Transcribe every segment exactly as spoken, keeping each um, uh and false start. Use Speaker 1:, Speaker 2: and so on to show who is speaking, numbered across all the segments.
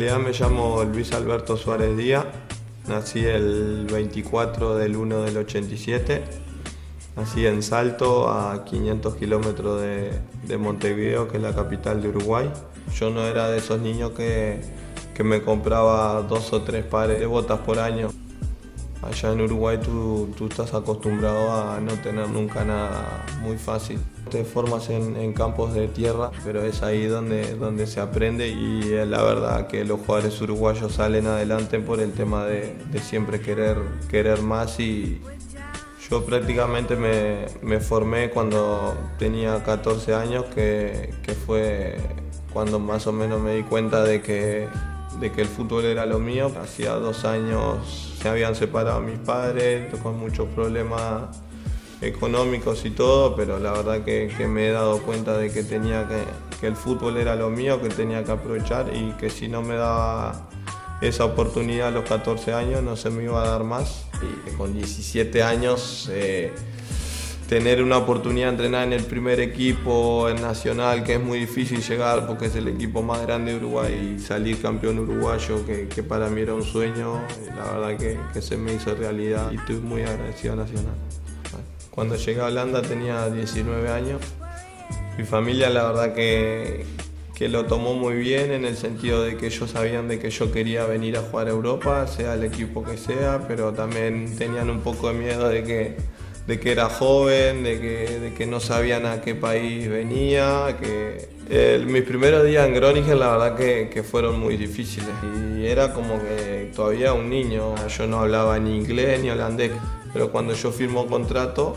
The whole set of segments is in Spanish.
Speaker 1: realidad me llamo Luis Alberto Suárez Díaz, nací el veinticuatro del uno del ochenta y siete, nací en Salto, a quinientos kilómetros de, de Montevideo, que es la capital de Uruguay. Yo no era de esos niños que, que me compraba dos o tres pares de botas por año. Allá en Uruguay tú, tú estás acostumbrado a no tener nunca nada muy fácil. Te formas en, en campos de tierra, pero es ahí donde, donde se aprende, y es la verdad que los jugadores uruguayos salen adelante por el tema de, de siempre querer, querer más. Y yo prácticamente me, me formé cuando tenía catorce años, que, que fue cuando más o menos me di cuenta de que, de que el fútbol era lo mío. Hacía dos años se habían separado mis padres, con muchos problemas económicos y todo, pero la verdad que, que me he dado cuenta de que tenía que, que el fútbol era lo mío, que tenía que aprovechar, y que si no me daba esa oportunidad a los catorce años no se me iba a dar más. Y con diecisiete años eh, tener una oportunidad de entrenar en el primer equipo, en Nacional, que es muy difícil llegar porque es el equipo más grande de Uruguay, y salir campeón uruguayo, que, que para mí era un sueño, la verdad que, que se me hizo realidad, y estoy muy agradecido a Nacional. Cuando llegué a Holanda tenía diecinueve años. Mi familia la verdad que, que lo tomó muy bien, en el sentido de que ellos sabían de que yo quería venir a jugar a Europa, sea el equipo que sea, pero también tenían un poco de miedo de que, de que era joven, de que, de que no sabían a qué país venía. Que el, mis primeros días en Groningen la verdad que, que fueron muy difíciles, y era como que todavía un niño. Yo no hablaba ni inglés ni holandés, pero cuando yo firmó contrato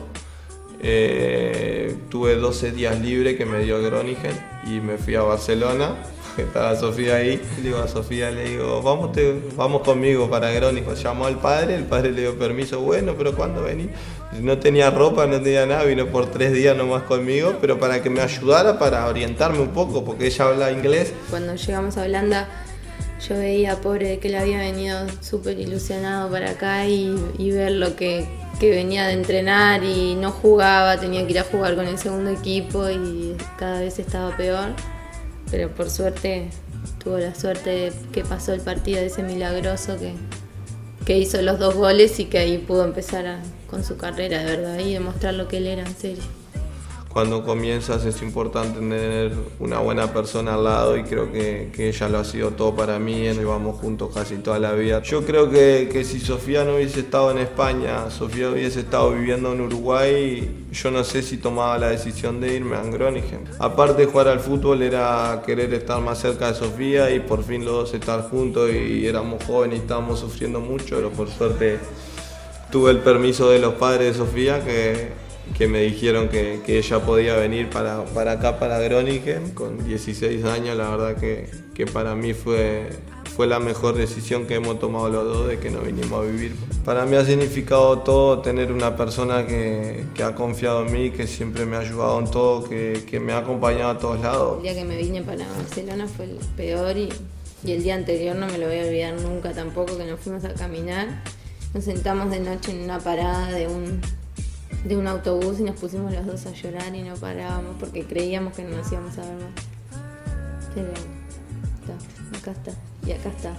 Speaker 1: eh, tuve doce días libres que me dio Groningen, y me fui a Barcelona, que estaba Sofía ahí. Le digo a Sofía, le digo, vamos, te, vamos conmigo para Groningen. Llamó al padre, el padre le dio permiso. Bueno, pero ¿cuándo venís? No tenía ropa, no tenía nada, vino por tres días nomás conmigo, pero para que me ayudara, para orientarme un poco, porque ella habla inglés.
Speaker 2: Cuando llegamos a Holanda, yo veía, pobre, que él había venido súper ilusionado para acá, y, y ver lo que, que venía de entrenar y no jugaba, tenía que ir a jugar con el segundo equipo y cada vez estaba peor. Pero por suerte, tuvo la suerte de que pasó el partido ese milagroso que, que hizo los dos goles, y que ahí pudo empezar a, con su carrera de verdad y demostrar lo que él era en serio.
Speaker 1: Cuando comienzas es importante tener una buena persona al lado, y creo que, que ella lo ha sido todo para mí, y vamos juntos casi toda la vida. Yo creo que, que si Sofía no hubiese estado en España, Sofía hubiese estado viviendo en Uruguay, yo no sé si tomaba la decisión de irme a Groningen. Aparte de jugar al fútbol, era querer estar más cerca de Sofía, y por fin los dos estar juntos, y éramos jóvenes y estábamos sufriendo mucho, pero por suerte tuve el permiso de los padres de Sofía, que que me dijeron que, que ella podía venir para, para acá, para Groningen, con dieciséis años. La verdad que, que para mí fue, fue la mejor decisión que hemos tomado los dos, de que nos vinimos a vivir. Para mí ha significado todo tener una persona que, que ha confiado en mí, que siempre me ha ayudado en todo, que, que me ha acompañado a todos lados.
Speaker 2: El día que me vine para Barcelona fue el peor, y, y el día anterior no me lo voy a olvidar nunca tampoco, que nos fuimos a caminar. Nos sentamos de noche en una parada de un... de un autobús, y nos pusimos los dos a llorar y no parábamos porque creíamos que no nos íbamos a ver más. Pero está, acá está, y acá está.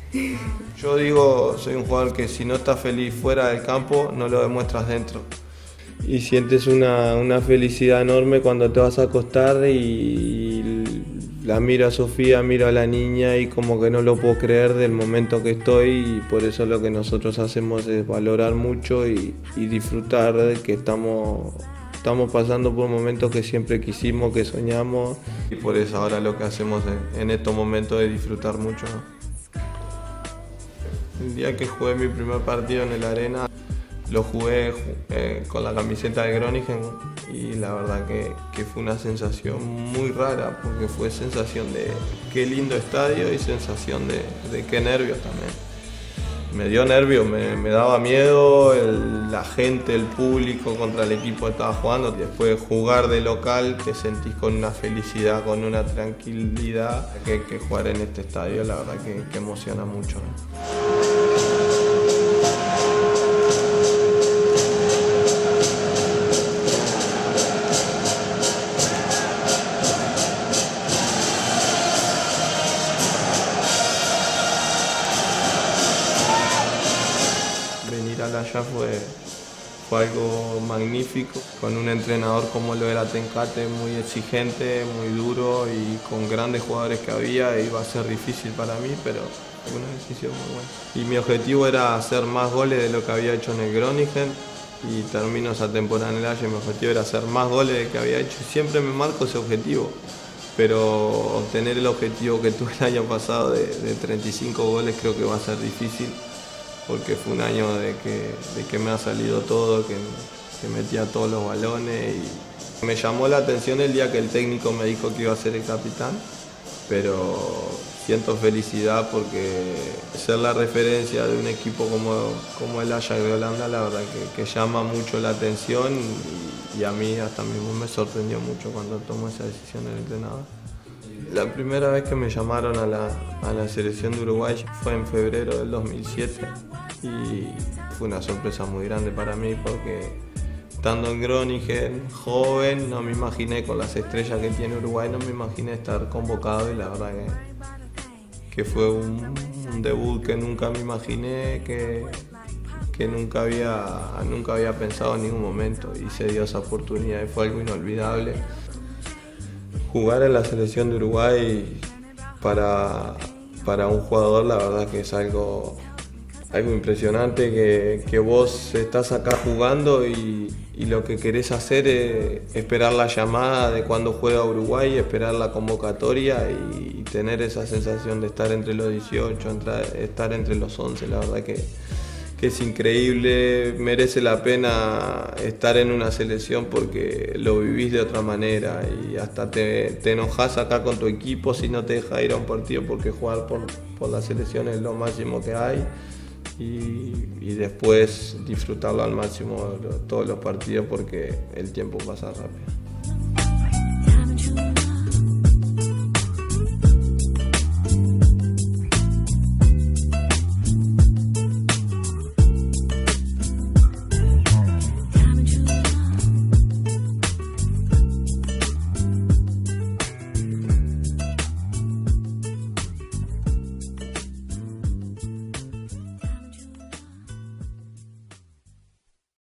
Speaker 1: Yo digo, soy un jugador que si no estás feliz fuera del campo, no lo demuestras dentro. Y sientes una, una felicidad enorme cuando te vas a acostar, y la miro a Sofía, miro a la niña, y como que no lo puedo creer del momento que estoy, y por eso lo que nosotros hacemos es valorar mucho y, y disfrutar de que estamos, estamos pasando por momentos que siempre quisimos, que soñamos, y por eso ahora lo que hacemos en, en estos momentos es disfrutar mucho, ¿no? El día que jugué mi primer partido en el Arena, lo jugué eh, con la camiseta de Groningen, y la verdad que, que fue una sensación muy rara, porque fue sensación de qué lindo estadio y sensación de, de qué nervios también. Me dio nervios, me, me daba miedo el, la gente, el público contra el equipo que estaba jugando. Después de jugar de local te sentís con una felicidad, con una tranquilidad, que, que jugar en este estadio la verdad que, que emociona mucho, ¿no? allá fue, fue algo magnífico, con un entrenador como lo era Tencate, muy exigente, muy duro y con grandes jugadores que había, iba a ser difícil para mí, pero fue una decisión muy buena. Y mi objetivo era hacer más goles de lo que había hecho en el Groningen y termino esa temporada en el Ajax. Mi objetivo era hacer más goles de lo que había hecho y siempre me marco ese objetivo. Pero obtener el objetivo que tuve el año pasado de, de treinta y cinco goles creo que va a ser difícil, porque fue un año de que, de que me ha salido todo, que, que metía todos los balones. Y me llamó la atención el día que el técnico me dijo que iba a ser el capitán, pero siento felicidad porque ser la referencia de un equipo como, como el Ajax de Holanda, la verdad que, que llama mucho la atención y, y a mí hasta mismo me sorprendió mucho cuando tomó esa decisión el entrenador. La primera vez que me llamaron a la, a la selección de Uruguay fue en febrero del dos mil siete y fue una sorpresa muy grande para mí porque estando en Groningen, joven, no me imaginé con las estrellas que tiene Uruguay, no me imaginé estar convocado y la verdad que, que fue un, un debut que nunca me imaginé, que, que nunca, había, nunca había pensado en ningún momento y se dio esa oportunidad y fue algo inolvidable. Jugar en la selección de Uruguay para, para un jugador la verdad que es algo, algo impresionante, que, que vos estás acá jugando y, y lo que querés hacer es esperar la llamada de cuando juega Uruguay, esperar la convocatoria y, y tener esa sensación de estar entre los dieciocho, entrar, estar entre los once, la verdad que, que es increíble, merece la pena estar en una selección porque lo vivís de otra manera y hasta te, te enojás acá con tu equipo si no te deja ir a un partido porque jugar por, por la selección es lo máximo que hay. Y, y después disfrutarlo al máximo todos los partidos porque el tiempo pasa rápido.